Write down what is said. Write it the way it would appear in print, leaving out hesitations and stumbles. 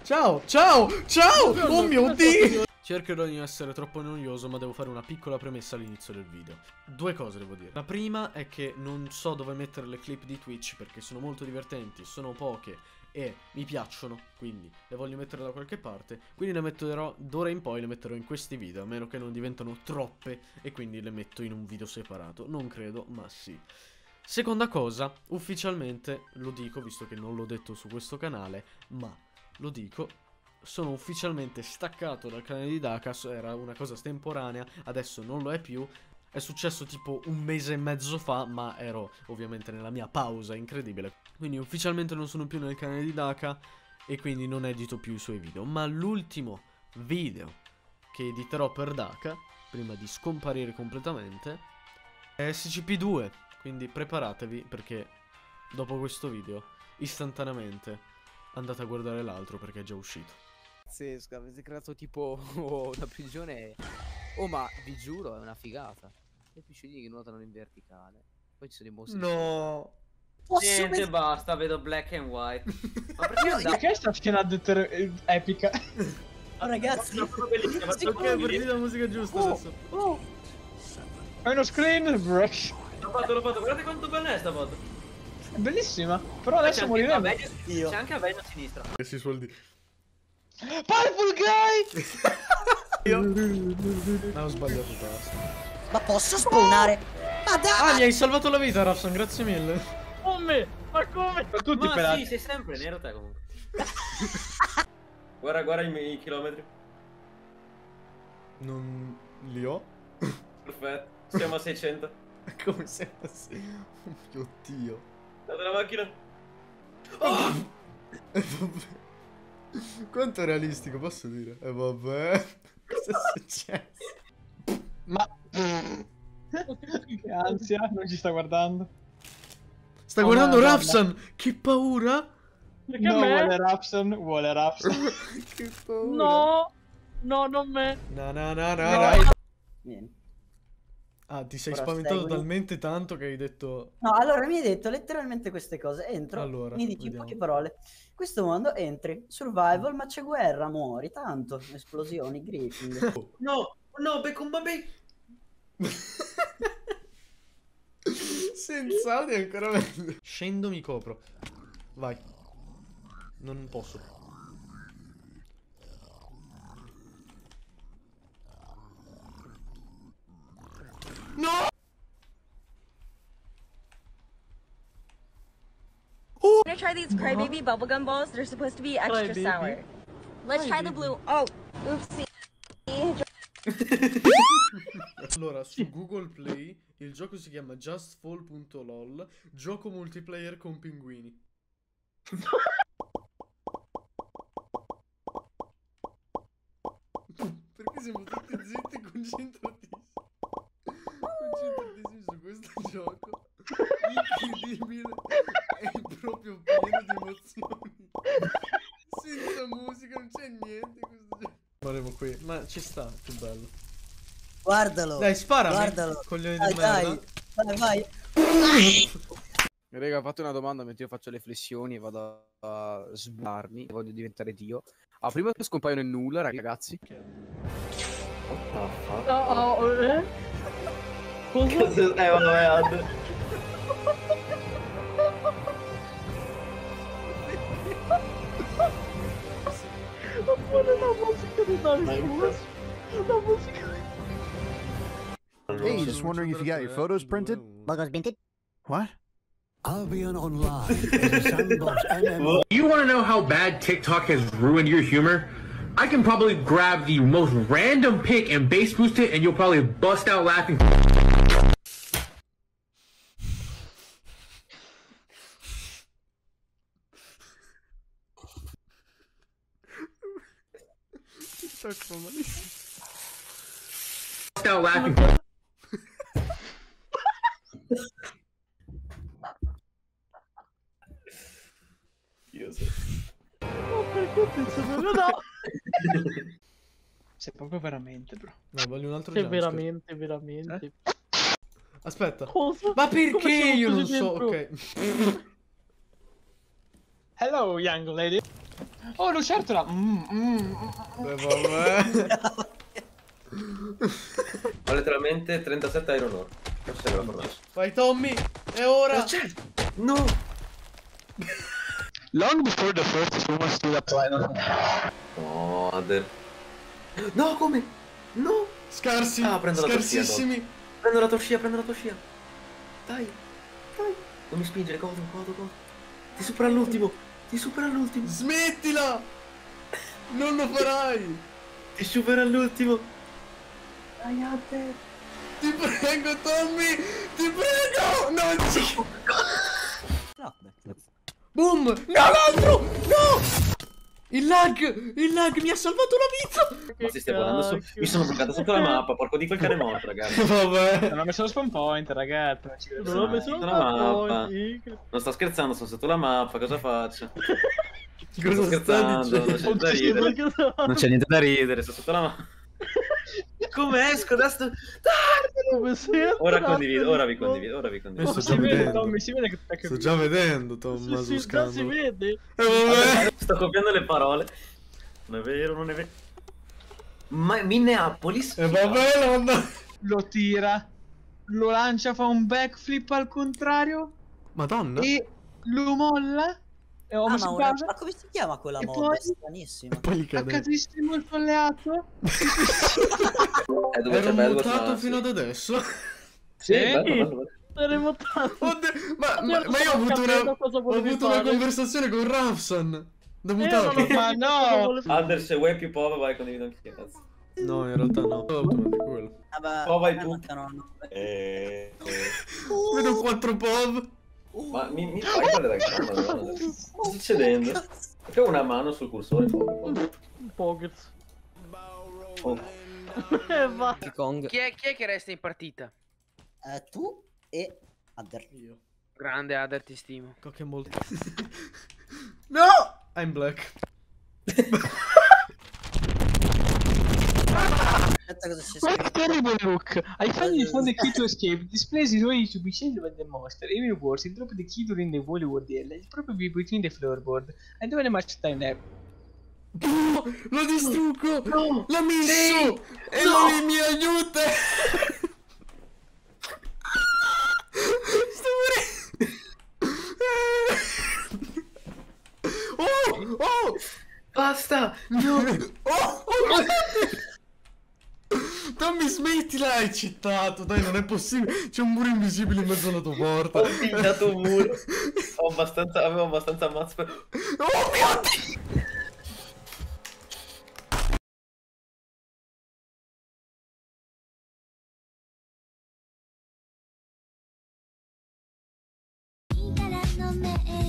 Ciao, ciao, ciao! Oh mio Dio! Cercherò di non essere troppo noioso, ma devo fare una piccola premessa all'inizio del video. Due cose devo dire. La prima è che non so dove mettere le clip di Twitch perché sono molto divertenti, sono poche e mi piacciono, quindi le voglio mettere da qualche parte. Quindi le metterò, d'ora in poi le metterò in questi video, a meno che non diventano troppe e quindi le metto in un video separato. Non credo, ma sì. Seconda cosa, ufficialmente, lo dico visto che non l'ho detto su questo canale, ma lo dico, sono ufficialmente staccato dal canale di Dacas, era una cosa estemporanea, adesso non lo è più. È successo tipo un mese e mezzo fa, ma ero ovviamente nella mia pausa incredibile. Quindi ufficialmente non sono più nel canale di Daka e quindi non edito più i suoi video. Ma l'ultimo video che editerò per Daka, prima di scomparire completamente, è SCP-2. Quindi preparatevi perché dopo questo video, istantaneamente, andate a guardare l'altro perché è già uscito. Pazzesco, avete creato tipo una prigione. Oh, ma vi giuro, è una figata. Le piscine che nuotano in verticale. Poi ci sono i mostri. No! Niente, basta, vedo black and white. Ma Perché sta scena epica? Oh, ragazzi, Ok, partita la musica giusta adesso. È uno screen break. L'ho fatto, guardate quanto bella è sta foto. È bellissima. Però adesso moriremo. C'è anche Avegno a sinistra. Che si suol dire. Powerful guy! No, ho sbagliato tasto. ma posso spawnare? Ma dai! Ah, mi hai salvato la vita, Rafson, grazie mille. Come? Ma come? Tutti Ma pelati. sì, sei sempre nero te comunque. Guarda i chilometri. Non li ho? Perfetto, siamo a 600. Come sempre sì. Oh mio Dio. Guarda la macchina. Oh! Quanto è realistico, posso dire? E vabbè. Cosa è successo? Ma... che ansia, non ci sta guardando. Sta guardando Rafson! Che paura! Perché no, vuole Rapson, vuole Rapson. Che paura! No! No, non me! No. Niente. Ah, ti sei Ora spaventato segui. talmente tanto che hai detto... No, allora mi hai detto letteralmente queste cose. Entro, Allora, mi dici in vediamo. poche parole. Questo mondo entri, survival, ma c'è guerra, muori, tanto. Esplosioni, griffing. No, no, becco un baby. Senza audio è ancora meglio. Scendo, mi copro. Vai. Non posso. No! I'm gonna try these crybaby bubblegum balls. They're supposed to be extra sour. Let's try the blue. Oh, oopsie. Allora, su Google Play il gioco si chiama justfall.lol, gioco multiplayer con pinguini. Perché siamo tutti zitti e concentratissimi? Concentratissimi su questo gioco. Incredibile. È proprio pieno di emozioni. Senza musica, non c'è niente questo gioco. Faremo qui, ma ci sta, che bello. Guardalo. Dai, sparami, Guardalo. coglioni Dai, di merda. vai. Raga, fate una domanda mentre io faccio le flessioni e vado a sbarmi. Voglio diventare Dio. Ah, prima che scompaiono in nulla, ragazzi. Cosa? Vabbè, Ad. Hey, just wondering if you got your photos printed? Logos printed? What? Albion Online is a sandbox MMO. You want to know how bad TikTok has ruined your humor? I can probably grab the most random pic and bass boost it, and you'll probably bust out laughing. Bust out laughing. Sei proprio veramente, bro. No, voglio un altro Sei jumpscare. veramente. Aspetta. Cosa? Ma perché Come siamo io non chiusi so? dentro? Ok. Hello, young lady. Oh, lucertola! Vabbè. Ho letteralmente 37 Iron Ore. Non so se me la fornace. Vai Tommy, è ora. No! Long before the first human stood upright. No, Ader. No, come? No! Scarsi, Ah, prendo la torcia, scarsissimi. Prendo la torcia, Dai, dai. Non mi spingere, godo. Ti supera all'ultimo. Smettila. Non lo farai. Ti supera all'ultimo. Dai, Ader. Ti prego Tommy, ti prego. Non ci... Boom. No, l'altro. No. Il lag mi ha salvato la vita. Ma si stai guardando su? Mi sono bloccato sotto la mappa, porco di quel cane morto, ragazzi. Vabbè. Non ho messo lo spawn point, ragazzi. Non ho messo la mappa. Non sto scherzando, sono sotto la mappa, cosa faccio? Cosa scherzando, stai non c'è niente da ridere. Non c'è niente da ridere, sto sotto la mappa. Come esco da sto... Come sei? Ora vi condivido. Sto già vedendo. Tommy, si vede che Sto già vedendo Tommaso si scandalo. vede. Vabbè. Sto copiando le parole. Non è vero. Ma Minneapolis? Vabbè, Lo tira, lo lancia, fa un backflip al contrario Madonna. e lo molla. E ho messo pausa. Ma come si chiama quella E mod? poi- È stranissima. Poi li cade. Attaccatissimo il suo alleato. Dove Ero c'è bello mutato fino ad adesso. Sì, bello. Saremo tanti. Oddio, ma io ho avuto una conversazione con Rafsan. Da mutato. Ma no. Ander, se vuoi più poco vai condivido anche cazzo. No, in realtà no. Automatico quello. Oh, vai tu. Vedo 4 POV. Ma mi fai fare la gamba? Cosa sta succedendo? Perché ho una mano sul cursore? Pockets. Oh. Va. Chi è che resta in partita? Tu e Ader. Io. Grande Ader, ti stimo. Cocche molto. No! I'm black. Aspetta, cosa c'è What scritto? terrible look! I finally found the key to escape. This place is ready to be changed by the monster. Even worse, it dropped the key during the Bollywood deal. It's probably between the floorboard. I don't have much time left. No! Lo distruggo! No! L'ha messo! E lui mi aiuta! Sto morendo! Oh! Basta! No! Oh! Tommy, smettila, hai citato, dai, non è possibile. C'è un muro invisibile in mezzo alla tua porta. Ho pigliato un muro. Avevo abbastanza ammazzo per... Oh mio Dio! Mira, no me